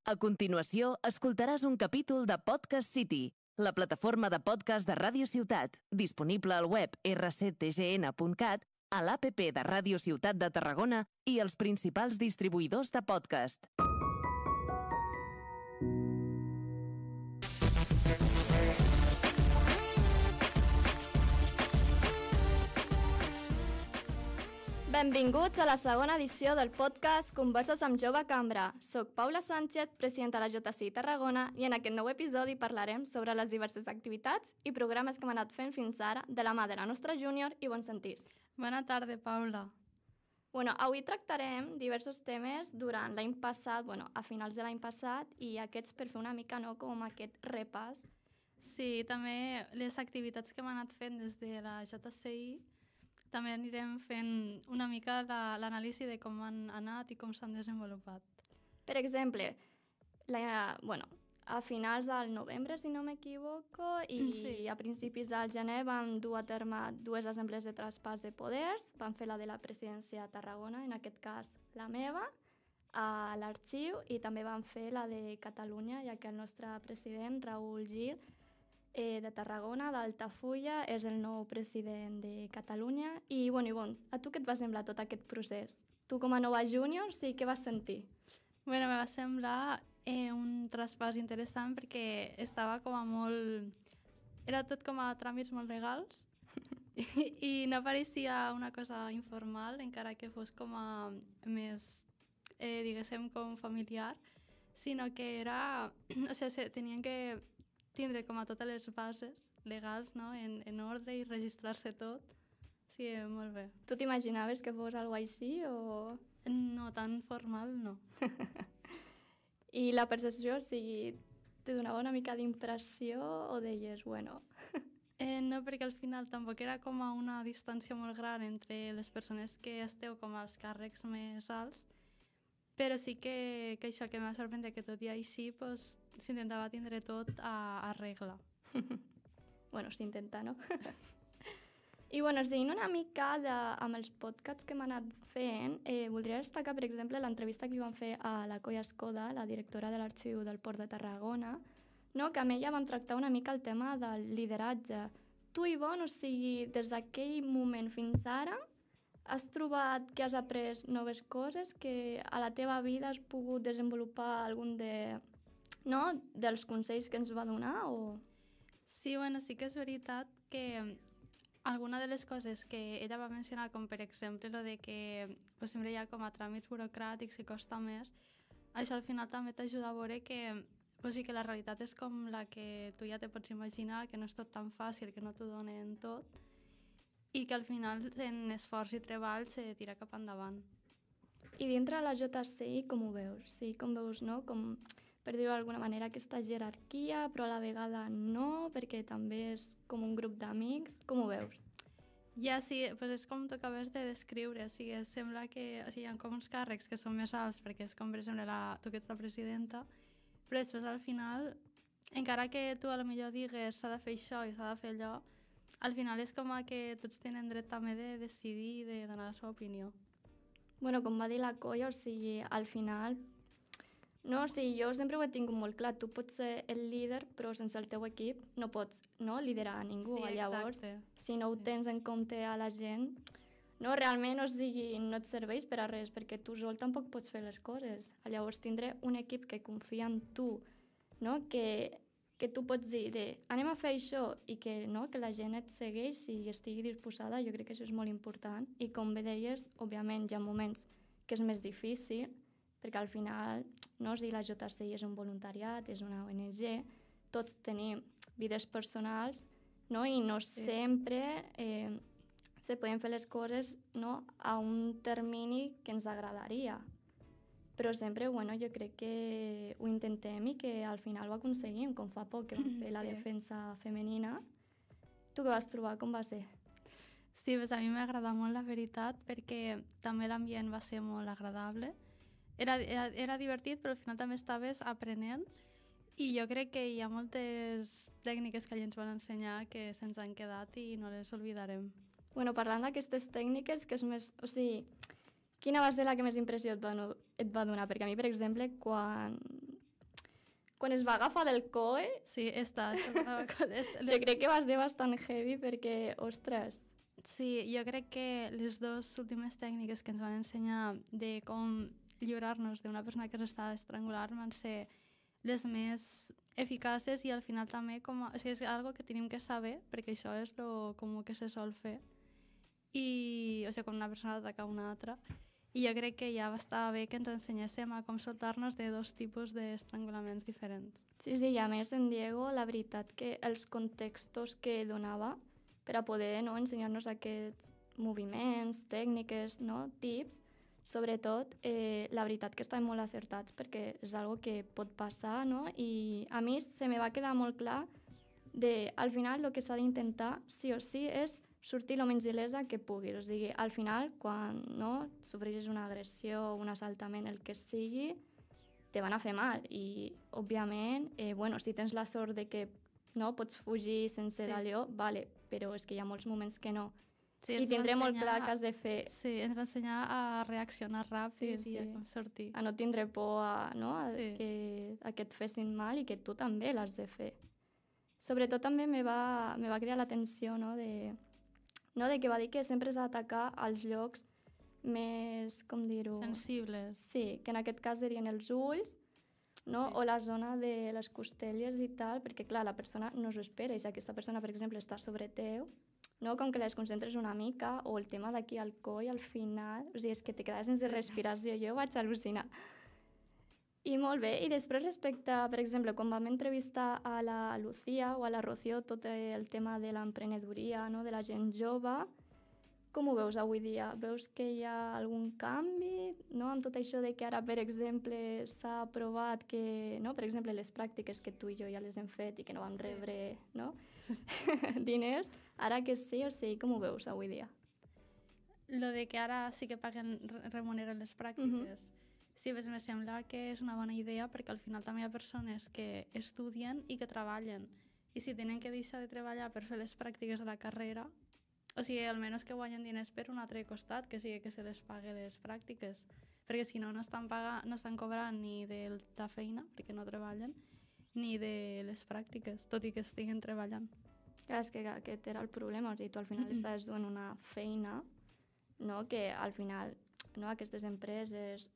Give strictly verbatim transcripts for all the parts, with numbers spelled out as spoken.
A continuació, escoltaràs un capítol de Podcast City, la plataforma de podcast de Ràdio Ciutat, disponible al web erre ce te ge ene punt cat, a l'A P P de Ràdio Ciutat de Tarragona i els principals distribuïdors de podcast. Benvinguts a la segona edició del podcast Converses amb Jove Cambra. Soc Paula Sánchez, presidenta de la J C I Tarragona, i en aquest nou episodi parlarem sobre les diverses activitats i programes que hem anat fent fins ara de la mà de la nostra júnior i bons sentirs. Bona tarda, Paula. Bueno, avui tractarem diversos temes durant l'any passat, bueno, a finals de l'any passat, i aquests per fer una mica, no, com aquest repàs. Sí, també les activitats que hem anat fent des de la J C I, també anirem fent una mica l'anàlisi de com han anat i com s'han desenvolupat. Per exemple, la, bueno, a finals del novembre, si no m'equivoco, i sí. a principis del gener vam dur a terme dues assemblees de traspàs de poders. Vam fer la de la presidència de Tarragona, en aquest cas la meva, a l'arxiu, i també vam fer la de Catalunya, ja que el nostre president, Raül Gil, Eh, de Tarragona, d'Altafulla, és el nou president de Catalunya. I, bueno, Ivonne, a tu què et va semblar tot aquest procés? Tu, com a nova júnior, sí, què vas sentir? Bueno, me va semblar eh, un traspàs interessant perquè estava com a molt... Era tot com a tràmits molt legals i, i no pareixia una cosa informal, encara que fos com a més, eh, diguéssim, com familiar, sinó que era... O sigui, tenien que tindre com a totes les bases legals, no?, en, en ordre i registrar-se tot. Sí, molt bé. Tu t'imaginaves que fos alguna cosa així o...? No, tan formal no. I la percepció, o sigui, te donava una mica d'impressió o deies, bueno... eh, no, perquè al final tampoc era com a una distància molt gran entre les persones que esteu com als càrrecs més alts, però sí que, que això que m'ha sorprès que tot i així pues, s'intentava tindre tot a, a regla. Bueno, s'intenta, no? I bueno, seguint una mica de, amb els podcasts que hem anat fent, eh, voldria destacar, per exemple, l'entrevista que li vam fer a la Colla Escoda, la directora de l'Arxiu del Port de Tarragona, no? Que amb ella vam tractar una mica el tema del lideratge. Tu, Ivonne, o sigui, des d'aquell moment fins ara, has trobat que has après noves coses, que a la teva vida has pogut desenvolupar algun de, no, dels consells que ens va donar? O... Sí, bueno, sí que és veritat que alguna de les coses que ella va mencionar, com per exemple lo de que pues, sempre hi ha com a tràmits burocràtics que costa més, això al final també t'ajuda a veure que, pues, sí, que la realitat és com la que tu ja te pots imaginar, que no és tot tan fàcil, que no t'ho donen tot, i que al final en esforç i treball se tira cap endavant. I dintre de la J C I com ho veus? Sí, com veus, no? Com, per dir-ho d'alguna manera, aquesta jerarquia, però a la vegada no, perquè també és com un grup d'amics. Com ho veus? Ja, sí, pues és com tu acabes de descriure, o sigui, sembla que o sigui, hi ha com uns càrrecs que són més alts, perquè és com, per exemple, la, tu que ets la presidenta, però després al final, encara que tu a lo millor digues s'ha de fer això i s'ha de fer allò, al final és com que tots tenen dret també de decidir i de donar la seva opinió. Bueno, com va dir la Colla, o sigui, al final... No, o sigui, jo sempre ho he tingut molt clar. Tu pots ser el líder, però sense el teu equip no pots, no, liderar a ningú. Sí, llavors, exacte. si no ho tens en compte a la gent, no, realment, o sigui, no et serveix per a res, perquè tu sol tampoc pots fer les coses. Llavors, tindre un equip que confia en tu, no?, que... que tu pots dir, de, anem a fer això, i que, no, que la gent et segueix i estigui disposada, jo crec que això és molt important. I com bé deies, òbviament hi ha moments que és més difícil, perquè al final, no, si la J C I és un voluntariat, és una O N G, tots tenim vides personals, no, i no sí. sempre eh, se poden fer les coses, no, a un termini que ens agradaria. Però sempre, bueno, jo crec que ho intentem i que al final ho aconseguim, com fa poc que vam fer sí. la defensa femenina. Tu què vas trobar? Com va ser? Sí, pues a mi m'agrada molt la veritat, perquè també l'ambient va ser molt agradable. Era, era, era divertit, però al final també estaves aprenent, i jo crec que hi ha moltes tècniques que ens van ensenyar que se'ns han quedat i no les oblidarem. Bueno, parlant d'aquestes tècniques, que és més... O sigui, quina va ser la que més impressió et va, no, et va donar? Perquè a mi, per exemple, quan quan es va agafar del coe, Sí, he estat. jo crec que va ser bastant heavy perquè, ostres... Sí, jo crec que les dues últimes tècniques que ens van ensenyar de com lliurar-nos d'una persona que s'estava estrangulant van ser les més eficaces i al final també com a, o sigui, és algo que tenim que saber perquè això és lo comú que se sol fer i, o sigui, quan una persona ataca una altra i jo crec que ja va estar bé que ens ensenyéssim a com soltar-nos de dos tipus d'estrangulaments diferents. Sí, sí, i a més en Diego, la veritat que els contextos que donava per a poder no, ensenyar-nos aquests moviments, tècniques, no, tips, sobretot, eh, la veritat que estaven molt acertats perquè és algo que pot passar, no? I a mi se me va quedar molt clar de, al final, el que s'ha d'intentar, sí o sí, és sortir el menys il·lesa que puguis. O sigui, al final, quan no, sofreixes una agressió, un assaltament, el que sigui, te van a fer mal. I, òbviament, eh, bueno, si tens la sort de que no, pots fugir sense Sí. d'allò, vale, però és que hi ha molts moments que no. Sí, I ens va tindré molt ensenyar- clar que has de fer, Sí, ens va ensenyar a reaccionar ràpid Sí, i a sí. com sortir. a no tindre por a, no, a, Sí. que, a que et fessin mal i que tu també l'has de fer. Sobretot també me va, me va cridar l'atenció no, de, no, de que va dir que sempre s'ha d'atacar als llocs més, com dir-ho... Sensibles. Sí, que en aquest cas serien els ulls, no? Sí. O la zona de les costelles i tal, perquè clar, la persona no s'ho espera, i si aquesta persona, per exemple, està sobre teu, no? Com que les concentres una mica, o el tema d'aquí al coll, al final, o sigui, és que te quedes sense respiració, jo vaig al·lucinar. I molt bé, i després respecte, per exemple, quan vam entrevistar a la Lucía o a la Rocío tot el tema de l'emprenedoria, no? De la gent jove, com ho veus avui dia? Veus que hi ha algun canvi, no? Amb tot això de que ara, per exemple, s'ha aprovat que, no? Per exemple, les pràctiques que tu i jo ja les hem fet i que no vam Sí. rebre, no? diners, ara que sí o sí, com ho veus avui dia? Lo de que ara sí que paguen, re- remuneren les pràctiques. Sí, pues me sembla que és una bona idea perquè al final també hi ha persones que estudien i que treballen. I si tenen que deixar de treballar per fer les pràctiques de la carrera, o sigui, almenys que guanyen diners per un altre costat, que sigui que se les pague les pràctiques. Perquè si no, no estan, paga, no estan cobrant ni de la feina, perquè no treballen, ni de les pràctiques, tot i que estiguen treballant. Clar, és que aquest era el problema, o sigui, tu al final estàs duent una feina, no? Que al final, no? Aquestes empreses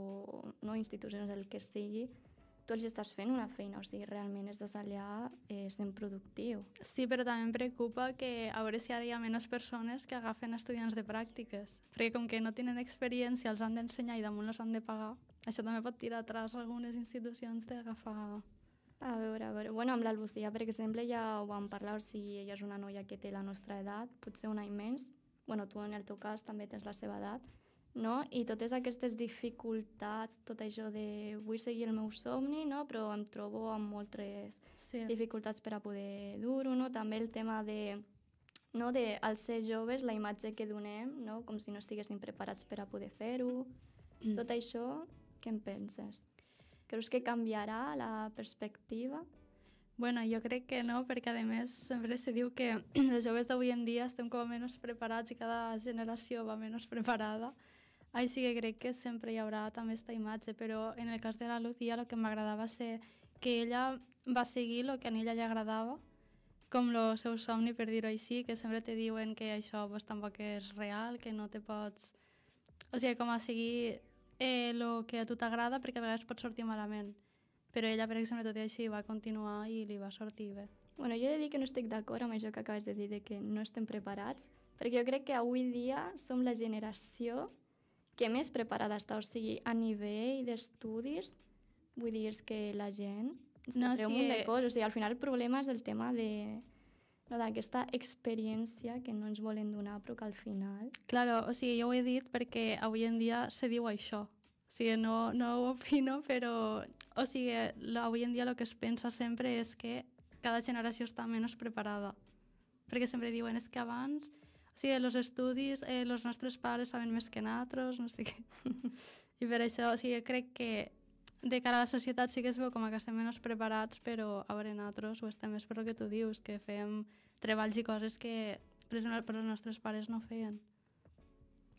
o no, institucions, el que sigui, tu els estàs fent una feina, o sigui, realment estàs allà eh, sent productiu. Sí, però també em preocupa que a veure si ara hi ha menys persones que agafen estudiants de pràctiques, perquè com que no tenen experiència, els han d'ensenyar i damunt els han de pagar, això també pot tirar atrás algunes institucions d'agafar... A veure, a veure, bueno, amb la Lucía, per exemple, ja ho vam parlar, o sigui, ella és una noia que té la nostra edat, potser un any menys, bueno, tu en el teu cas també tens la seva edat, no? I totes aquestes dificultats, tot això de vull seguir el meu somni, no? Però em trobo amb moltes Sí. dificultats per a poder dur-ho, no? També el tema de, no? De, al ser joves, la imatge que donem, no? Com si no estiguéssim preparats per a poder fer-ho. Mm. Tot això, què en penses? Creus que canviarà la perspectiva? Bueno, jo crec que no, perquè a més sempre se diu que els joves d'avui en dia estem com a menys preparats i cada generació va menys preparada. Així que crec que sempre hi haurà també aquesta imatge, però en el cas de la Lucía el que m'agradava ser que ella va seguir el que a ella li agradava, com el seu somni, per dir-ho així, que sempre te diuen que això pues, tampoc és real, que no te pots... O sigui, com a seguir el eh, que a tu t'agrada, perquè a vegades pot sortir malament. Però ella, per exemple, tot i així va continuar i li va sortir bé. Bueno, jo he de dir que no estic d'acord amb això que acabes de dir, de que no estem preparats, perquè jo crec que avui dia som la generació que més preparada està, o sigui, a nivell d'estudis, vull dir, és que la gent No, no, un sí, munt de eh. coses, o sigui, al final el problema és el tema de no, d'aquesta experiència que no ens volen donar, però que al final... Claro, o sigui, jo ho he dit perquè avui en dia se diu això. O sigui, no, no ho opino, però... O sigui, lo- avui en dia el que es pensa sempre és que cada generació està menys preparada. Perquè sempre diuen, és que abans... O sigui, els estudis, eh, els nostres pares saben més que nosaltres, no sé què. I per això, o sigui, crec que de cara a la societat sí que es veu com que estem menys preparats, però a veure, nosaltres ho estem més per el que tu dius, que fem treballs i coses que per exemple, per els nostres pares no feien.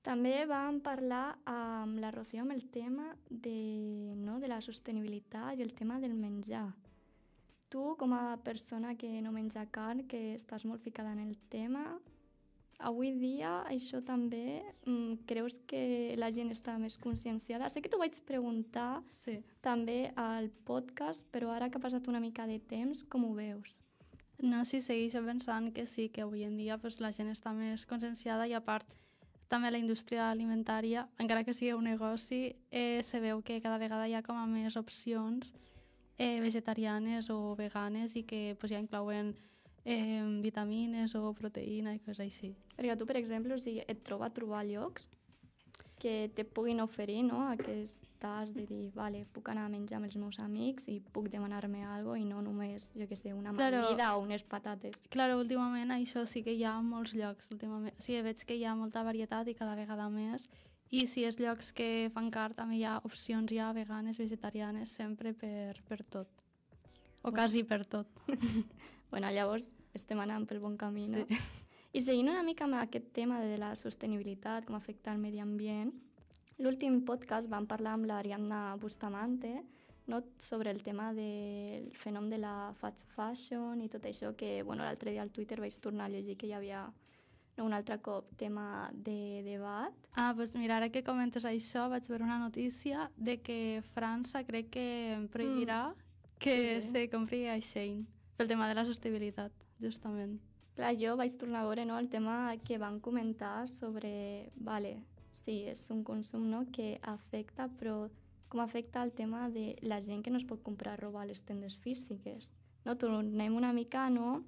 També vam parlar amb la Rocío amb el tema de, no, de la sostenibilitat i el tema del menjar. Tu, com a persona que no menja carn, que estàs molt ficada en el tema, avui dia això també mm, creus que la gent està més conscienciada? Sé que t'ho vaig preguntar Sí. també al podcast, però ara que ha passat una mica de temps, com ho veus? No, sí, segueixo pensant que sí, que avui en dia pues, la gent està més conscienciada i a part també la indústria alimentària, encara que sigui un negoci, eh, se veu que cada vegada hi ha com a més opcions eh, vegetarianes o veganes i que pues, ja inclouen eh, vitamines o proteïna i coses així. Perquè tu, per exemple, o sigui, et troba a trobar llocs que te puguin oferir, no?, aquest tas de dir, vale, puc anar a menjar amb els meus amics i puc demanar-me alguna cosa i no només, jo què sé, una Claro. amanida o unes patates. Claro, últimament això sí que hi ha en molts llocs. Últimament. O sigui, veig que hi ha molta varietat i cada vegada més. I si és llocs que fan car, també hi ha opcions ja veganes, vegetarianes, sempre per, per tot. O Bueno. quasi per tot. Bueno, llavors estem anant pel bon camí, no? Sí. I seguint una mica amb aquest tema de la sostenibilitat, com afecta el medi ambient, l'últim podcast vam parlar amb l'Ariadna Bustamante, no?, sobre el tema del fenomen de la fast fashion i tot això, que bueno, l'altre dia al Twitter vaig tornar a llegir que hi havia no, un altre cop tema de debat. Ah, doncs mira, ara que comentes això, vaig veure una notícia de que França crec que prohibirà mm. que Sí. se compri a Shein pel tema de la sostenibilitat, justament. Clar, jo vaig tornar a veure, no, el tema que van comentar sobre, vale, sí, és un consum, no?, que afecta, però com afecta el tema de la gent que no es pot comprar roba a les tendes físiques. No? Tornem una mica, no?,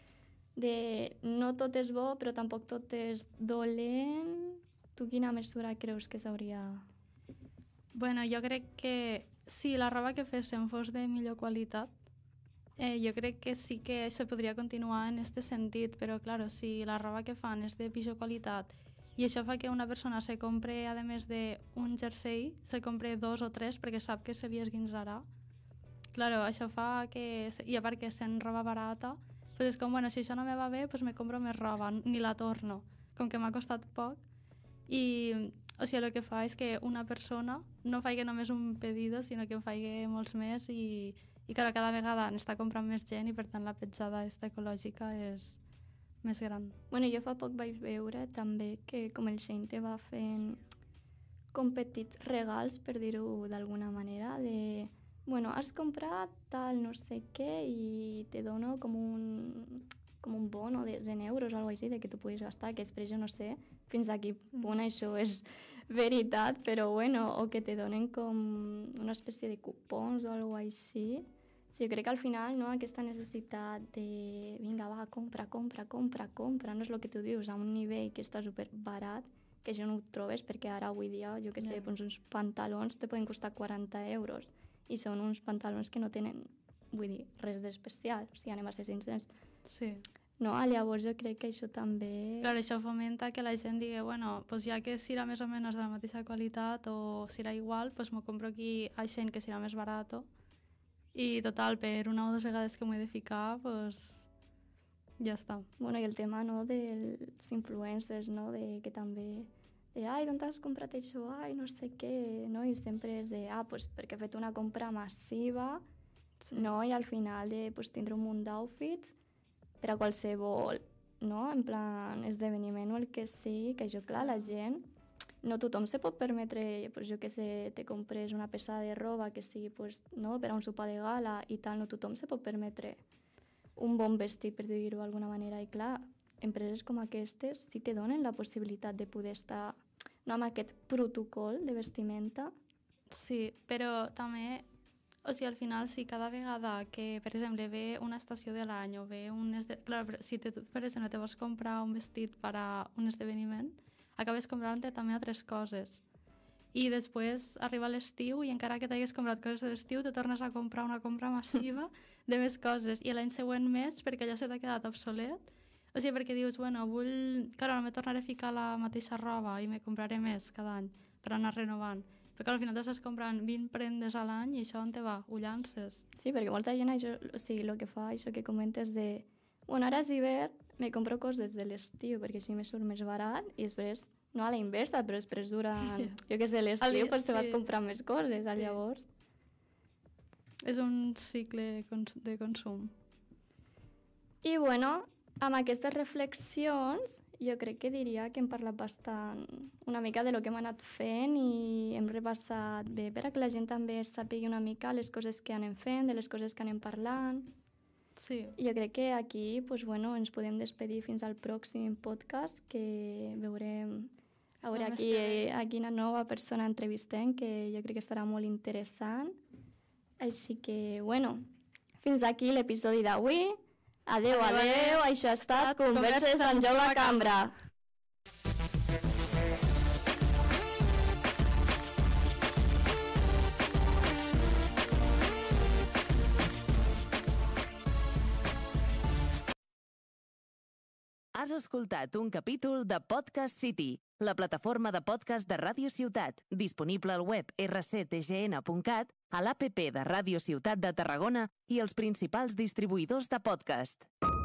de no tot és bo, però tampoc tot és dolent. Tu quina mesura creus que s'hauria... Bueno, jo crec que si la roba que féssim fos de millor qualitat, eh, jo crec que sí que se podria continuar en aquest sentit, però claro, si la roba que fan és de pitjor qualitat i això fa que una persona se compre, a més d'un jersei, se compre dos o tres perquè sap que se li esguinçarà. Claro, això fa que... I a part que sent roba barata, pues és com, bueno, si això no me va bé, pues me compro més roba, ni la torno. Com que m'ha costat poc. I, o sigui, el que fa és que una persona no faci només un pedido, sinó que en faci molts més i, i clar, cada vegada n'està comprant més gent i per tant la petjada esta ecològica és més gran. Bueno, jo fa poc vaig veure també que com el Shein te va fent com petits regals, per dir-ho d'alguna manera, de, bueno, has comprat tal no sé què i te dono com un, com un bono de cent euros o alguna cosa així, de que tu puguis gastar, que després jo no sé fins a quin punt això és veritat, però bueno, o que te donen com una espècie de cupons o alguna cosa així. Sí, jo crec que al final, no, aquesta necessitat de vinga, va, compra, compra, compra, compra, no és el que tu dius, a un nivell que està super barat, que això no ho trobes perquè ara avui dia, jo què sé, Yeah. doncs uns pantalons te poden costar quaranta euros i són uns pantalons que no tenen, vull dir, res d'especial, o sigui, anem a ser sincers. Sí. No, llavors jo crec que això també... Clar, això fomenta que la gent digui, bueno, pues ja que serà més o menys de la mateixa qualitat o serà igual, pues m'ho compro aquí a Shein que serà més barat. I total, per una o dues vegades que m'ho he de ficar, pues ja està. Bueno, i el tema, no, dels influencers, no, de que també... De, ai, d'on t'has comprat això? Ai, no sé què, no? I sempre és de, ah, pues perquè he fet una compra massiva, Sí. no? I al final de pues, tindre un munt d'outfits per a qualsevol, no? En plan, esdeveniment o el que sigui, que jo, clar, la gent... No tothom se pot permetre, pues, jo que sé, te compres una peça de roba que sigui pues, no, per a un sopar de gala i tal, no tothom se pot permetre un bon vestit, per dir-ho d'alguna manera. I clar, empreses com aquestes sí te donen la possibilitat de poder estar no, amb aquest protocol de vestimenta. Sí, però també, o sigui, al final, si cada vegada que, per exemple, ve una estació de l'any o ve un... Esde... Clar, si te, per exemple, te vols comprar un vestit per a un esdeveniment, acabes comprant-te també altres coses. I després arriba l'estiu i encara que t'hagués comprat coses de l'estiu, te tornes a comprar una compra massiva de més coses. I l'any següent més perquè allò se t'ha quedat obsolet. O sigui, perquè dius, bueno, vull... Clar, no me tornaré a ficar la mateixa roba i me compraré més cada any per anar renovant. Perquè al final t'estàs comprant vint prendes a l'any i això on te va? Ho llances. Sí, perquè molta gent, això, o sigui, el que fa, això que comentes de... Bueno, ara és hivern, me compro coses de l'estiu perquè així me surt més barat i després no a la inversa, però després durant, jo què sé, Ali- l'estiu, pues te vas sí. comprar més coses, Sí. llavors. És un cicle cons- de consum. I bueno, amb aquestes reflexions jo crec que diria que hem parlat bastant una mica de lo que hem anat fent i hem repassat bé per a que la gent també sàpiga una mica les coses que anem fent, de les coses que anem parlant. Sí. Jo crec que aquí pues, bueno, ens podem despedir fins al pròxim podcast, que veurem a veure Som aquí, esperem. a quina nova persona entrevistem, que jo crec que estarà molt interessant. Així que, bueno, fins aquí l'episodi d'avui. Adeu, Adeu, adeu, adeu. això ha estat Converses Converses amb amb Jove Jove Cambra. Has escoltat un capítol de Podcast City, la plataforma de podcast de Ràdio Ciutat, disponible al web r c t g n punt cat, a l'A P P de Ràdio Ciutat de Tarragona i els principals distribuïdors de podcast.